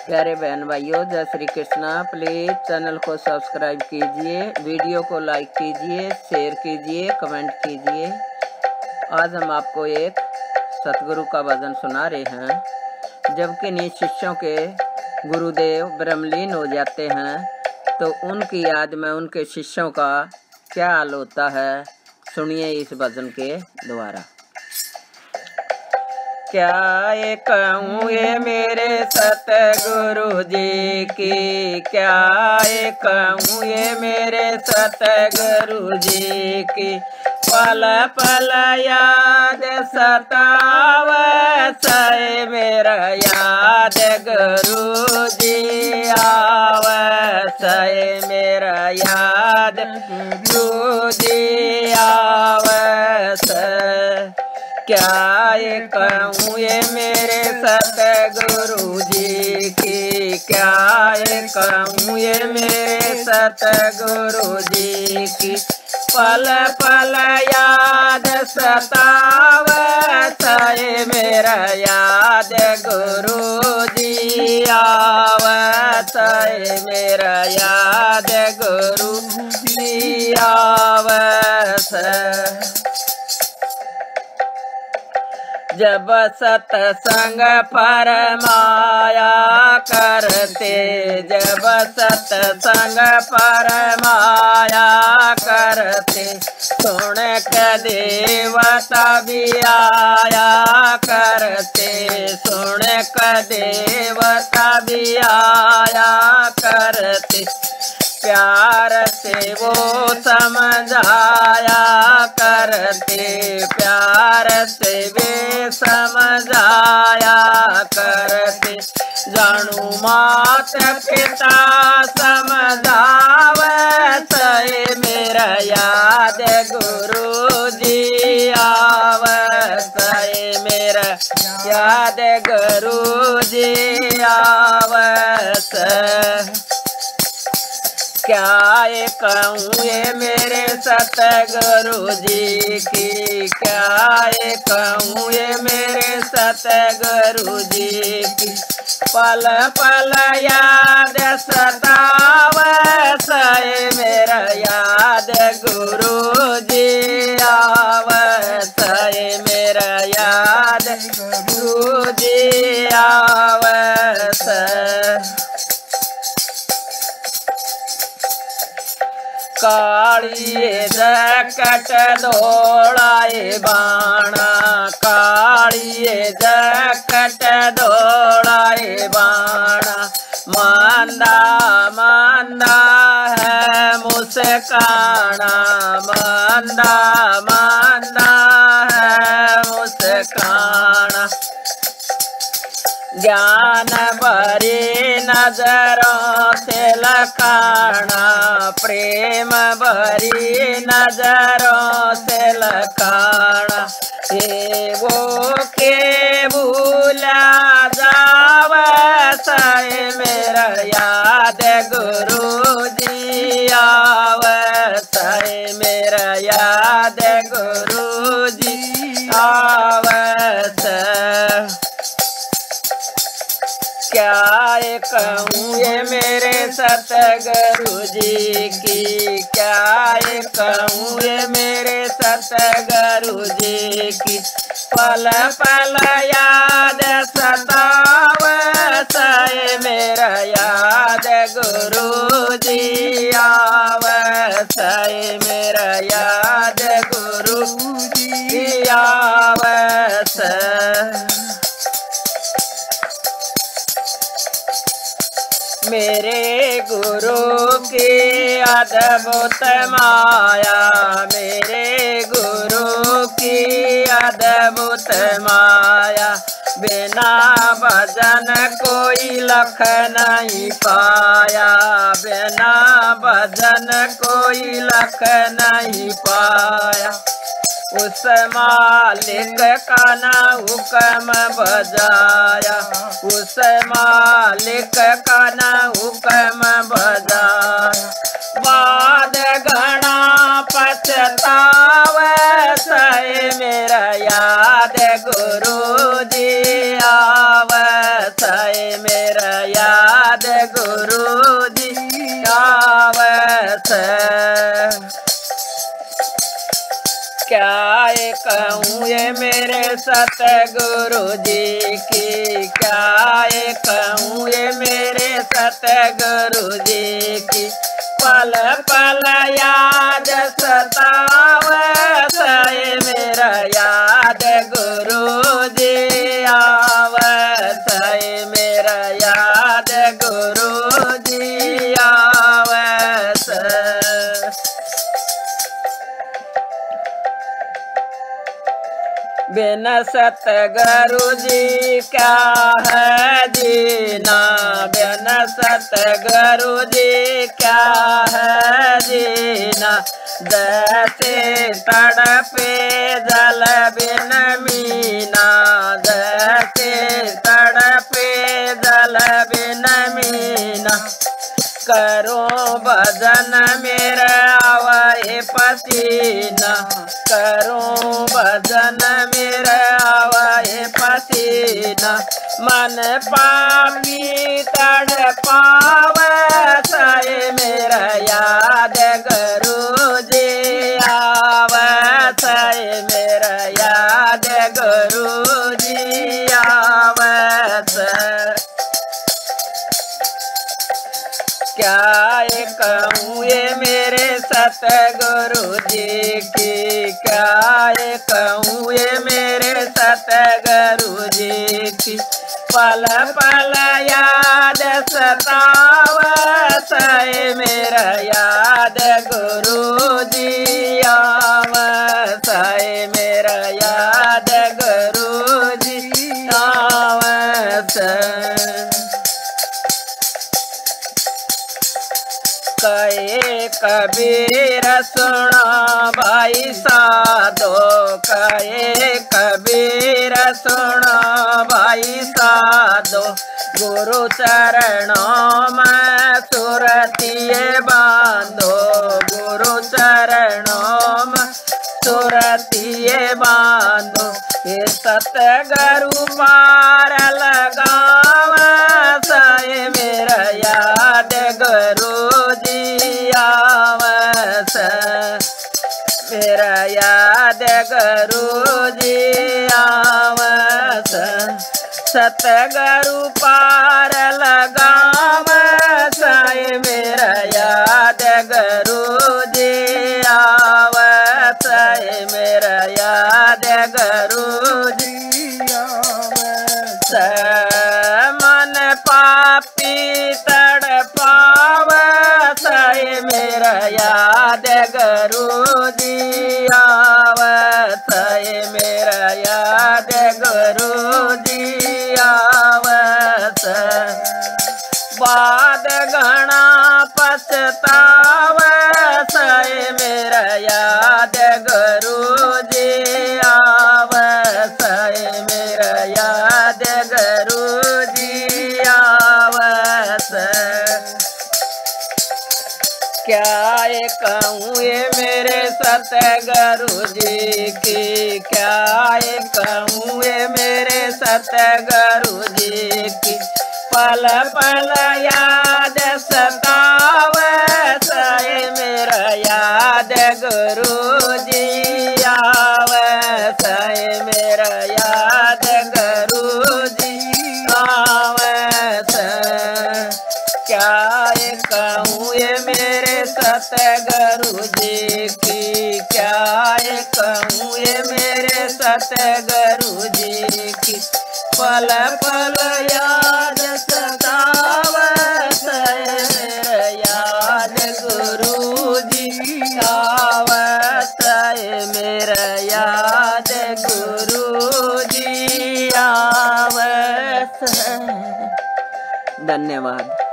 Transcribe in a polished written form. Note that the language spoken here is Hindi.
प्यारे बहन भाइयों, जय श्री कृष्णा। प्लीज चैनल को सब्सक्राइब कीजिए, वीडियो को लाइक कीजिए, शेयर कीजिए, कमेंट कीजिए। आज हम आपको एक सतगुरु का भजन सुना रहे हैं। जब किन्हीं शिष्यों के गुरुदेव ब्रह्मलीन हो जाते हैं तो उनकी याद में उनके शिष्यों का क्या हाल होता है, सुनिए इस भजन के द्वारा। क्या ये कहूँ ये मेरे सतगुरु जी की, क्या ये कहूँ ये मेरे सतगुरु जी की। पल पल याद सतावत है मेरा, याद गुरु जी आवत है मेरा, याद गुरु जी आवत। क्या ये कहूँ ये मेरे सतगुरु जी की, क्या ये कहूँ ये मेरे सतगुरु जी की। पल पल याद सतावत है मेरा, याद गुरु जी आवत है मेरा, याद गुरु जी आवत। जब सत्संग फरमाया करते, जब सत्संग फरमाया करते, सुन के देवता भी आया करते, सुन के देवता भी आया करते। प्यार से वो समझाया करते, प्यार से वे समझाया करते। जानू मात पिता समझावत है मेरा, याद गुरु जी आवत है मेरा, याद गुरु जी आवत। क्या ये कहूँ ये मेरे सतगुरु जी की, क्या ये कहूँ ये मेरे सतगुरु जी की। पल पल याद सतावत है मेरा, याद गुरु जी आवत है मेरा, याद गुरु जी आवत। कालिए जकट दौड़ाए बाणा, कालिए जकट दौड़ाए बाणा। मांदा मांदा है मुस्काना, मांदा मांदा है मुस्काना। ज्ञान भरी नजरों से लखाना, प्रेम भरी नजरों से लखाना। ये वो के भूला जावत है मेरा, याद गुरु जी आवत है मेरा, याद गुरु जी आवत। क्या ये कहूँ ये मेरे सतगुरु जी की, क्या ये कहूँ ये मेरे सतगुरु जी की। पल पल याद सतावत है मेरा, याद गुरु जी आवत है मेरा, याद गुरु जी आवत। मेरे गुरु की अद्भुत माया, मेरे गुरु की अद्भुत माया। बिना भजन कोई लख नहीं पाया, बिना भजन कोई लख नहीं पाया। उस मालिक का ना हुक्म बजाया, उस मालिक का ना हुक्म बजाया। बाद घना पछतावत है मेरा, याद गुरु जी आवत है मेरा, याद आवत। क्या ये कहूँ ये मेरे सतगुरु जी की, क्या ये कहूँ ये मेरे सतगुरु जी की। पल पल याद सतावत, ये मेरा याद गुरु जी आवत, ये मेरा याद गुरु जी आवत। बिन सतगुरु जी क्या है जीना, बिन सतगुरु जी क्या है जीना। जैसे तड़पे जल बिन मीना, जैसे तड़पे जल बिन मीना। करो भजन मेरा आवे पसीना, करो भजन मेरा आवे पसीना। मन पापी तड़पावत, ये मेरा याद गुरु जी आवत, ये मेरा याद गुरु जी आवत। क्या ये कहूँ ये मेरे सतगुरु जी की, क्या ये कहूँ ये मेरे सतगुरु जी की। पल पल याद सतावत, ये मेरा याद गुरु जी आवत, ये मेरा याद गुरु जी आवत। कहे कबीर सुना भाई साधो, कहे कबीर सुना भाई साधो। गुरु चरणों में सुरतिये बांधो, गुरु चरणों में सुरतिये बांधो। ये सतगुरु पार लगावत, ये मेरा याद गुरु जी आवत, मेरा याद गुरु जी आवत। सतगुरु पार लगावत, ये मेरा याद गुरु जी आवत, ये मेरा याद गुरु जी आवत। मन पापी तड़पावत, ये मेरा याद गुरु जी आवत, ये मेरा याद गुरु जी आवत। बाद घना पछतावत, ये मेरा याद गुरु जी आवत, ये मेरा याद गुरु जी आवत। क्या ये कहूँ ये मेरे सतगुरु जी की, क्या ये कहूँ ये मेरे सतगुरु जी की। पल पल याद सतावत, ये मेरा याद गुरु जी आवत, ये मेरा याद गुरु जी आवत। क्या ये कहूँ ये मेरे सतगुरु जी की, क्या ये कहूँ ये मेरे सतगुरु जी की। पल पल याद सतावत, मेरा याद गुरु जी आवत, मेरा याद गुरु जी आवत। धन्यवाद।